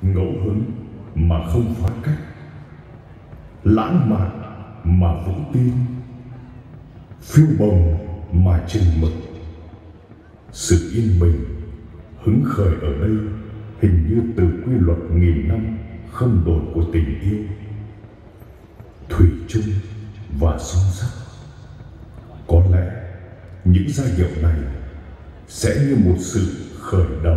ngẫu hứng mà không phá cách, lãng mạn mà vững tin, phiêu bồng mà chừng mực. Sự yên bình, hứng khởi ở đây hình như từ quy luật nghìn năm không đổi của tình yêu, thủy chung và son sắt. Có lẽ những giai điệu này sẽ như một sự khởi đầu.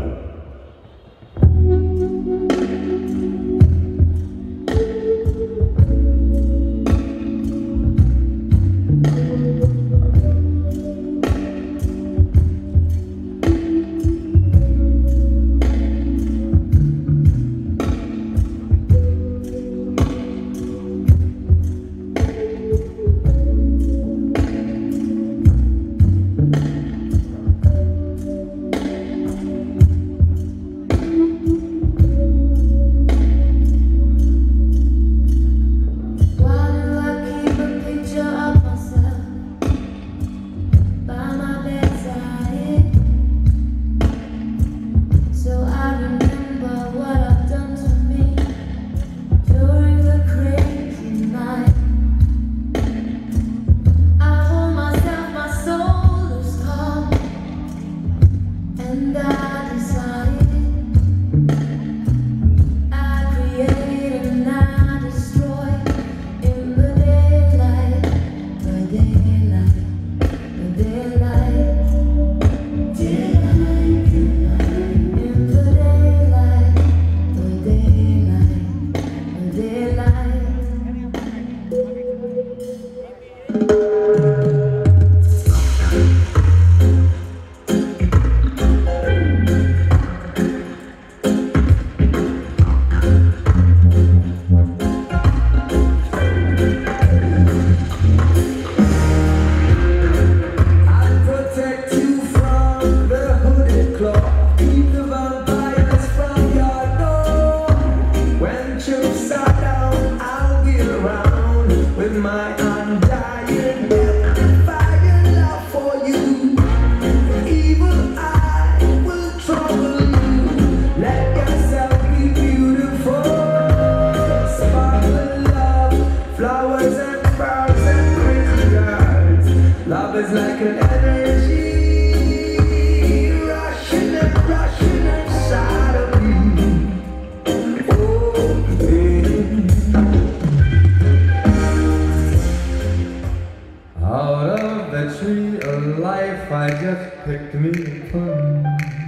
I just picked me a plum.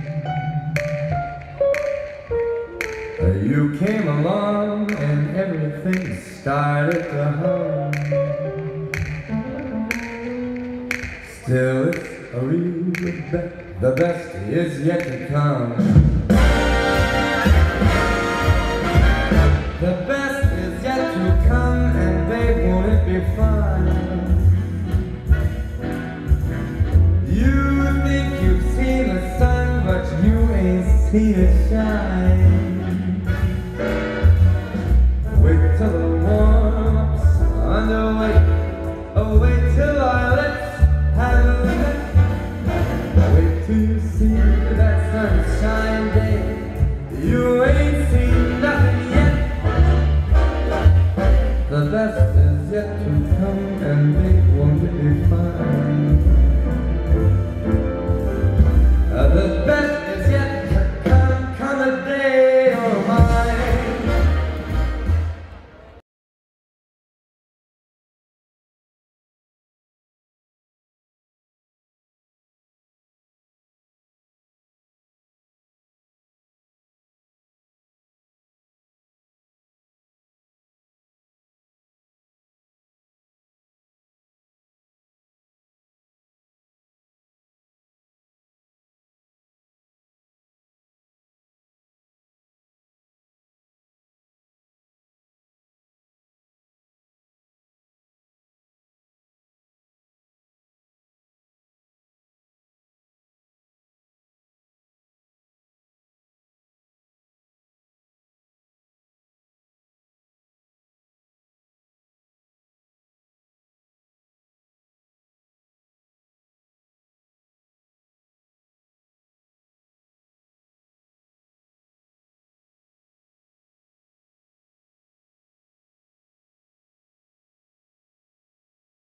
You came along and everything started to hum. Still it's a real bet, the best is yet to come. The best is yet to come, and babe, won't it be fun? You think you've seen the sun, but you ain't seen it shine. Wait till the warm-up's underway. Oh, wait till our lips have met. Wait till you see that sunshine.